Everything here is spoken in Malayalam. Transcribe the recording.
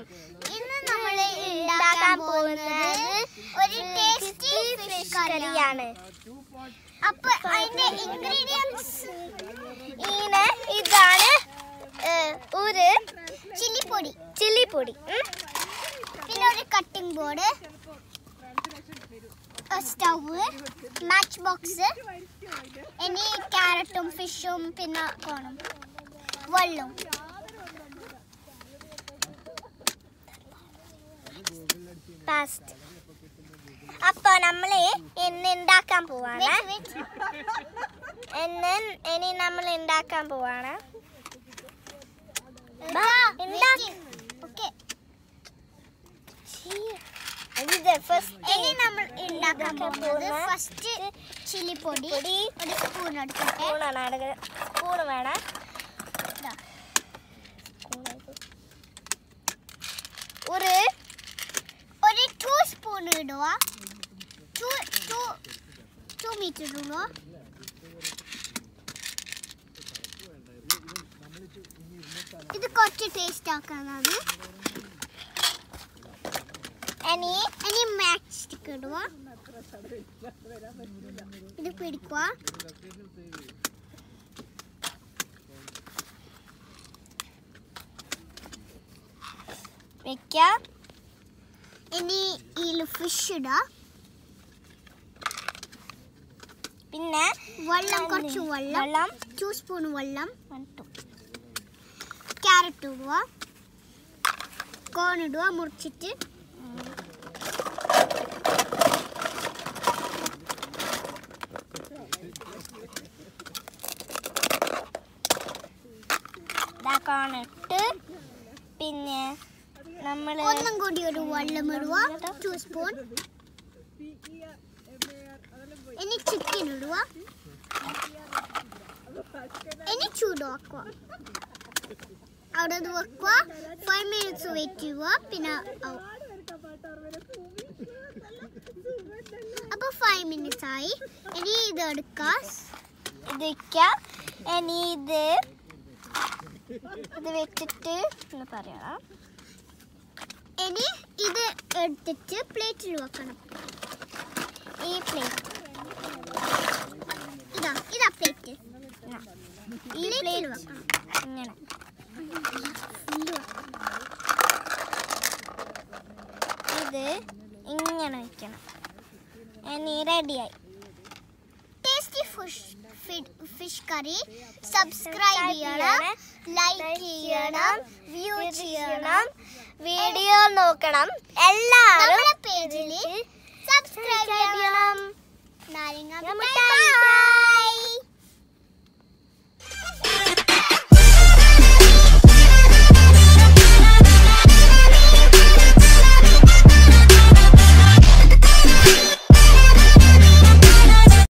ഇന്ന് നമ്മൾ ഉണ്ടാക്കാൻ പോകുന്നത് ഒരു ടേസ്റ്റി ഫിഷ് കറിയാണ്. അപ്പോൾ അതിന്റെ ഇൻഗ്രീഡിയൻസ് ഇതാണ്. ഒരു ചില്ലിപ്പൊടി, പിന്നെ ഒരു cutting board, stove, match box, ഇനി ക്യാരറ്റും ഫിഷും പിന്നെ കോണും വെള്ളവും. അപ്പൊ നമ്മള് ഇനി ഉണ്ടാക്കാൻ പോവാണ്. ഫസ്റ്റ് ചില്ലിപ്പൊടി ഒരു സ്പൂൺ എടുക്കട്ടെ. സ്പൂൺ വേണം. ഒരു 2 സ്പൂൺ ഇടുക. 2 മീറ്റർ ഇടുക. ഇത് കുറച്ച് ടേസ്റ്റ് ആക്കാനാണ്. ഇനി മാച്ച് സ്റ്റിക്ക് ഇടുക. ഇത് പിടിക്കുക. ഇനി ഇതിൽ ഫിഷ് ഇടുക. പിന്നെ കുറച്ച് വെള്ളം 2 സ്പൂൺ വെള്ളം. ക്യാരറ്റ് ഇടുക. കോൺ ഇടുക മുറിച്ചിട്ട്. കോണിട്ട് പിന്നെ നമ്മൾ ഒന്നും കൂടി ഒരു വെള്ളം ഇടുക. 2 സ്പൂൺ. ഇനി ചിക്കൻ ഇടുക. ഇനി ചൂടാക്കുക. അവിടെ വെക്കുക. 5 minutes വെയിറ്റ് ചെയ്യുക. പിന്നെ അപ്പൊ 5 minutes ആയി. ഇനി ഇത് എടുക്കുക. ഇനി ഇത് വെച്ചിട്ട് ഒന്ന് പറയണം. ഇനി ഇത് എടുത്തിട്ട് പ്ലേറ്റിൽ വെക്കണം. ഈ പ്ലേറ്റ് ഇതാ പ്ലേറ്റ്. ഈ പ്ലേറ്റ് വെക്കണം. ഇങ്ങനെ ഇത് ഇങ്ങനെ വെക്കണം. ഇനി റെഡിയായി. Tasty fish curry. സബ്സ്ക്രൈബ് ചെയ്യണം, ലൈക്ക് ചെയ്യണം, വ്യൂ ചെയ്യണം, വീഡിയോ നോക്കണം. എല്ലാവരും നമ്മുടെ പേജിൽ സബ്സ്ക്രൈബ് ചെയ്യണം. നാരങ്ങ